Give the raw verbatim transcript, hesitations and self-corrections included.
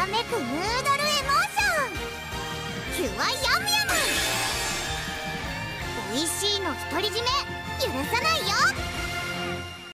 らめくヌードルエモーションキュアヤムヤム。おいしいの独り占め許さない。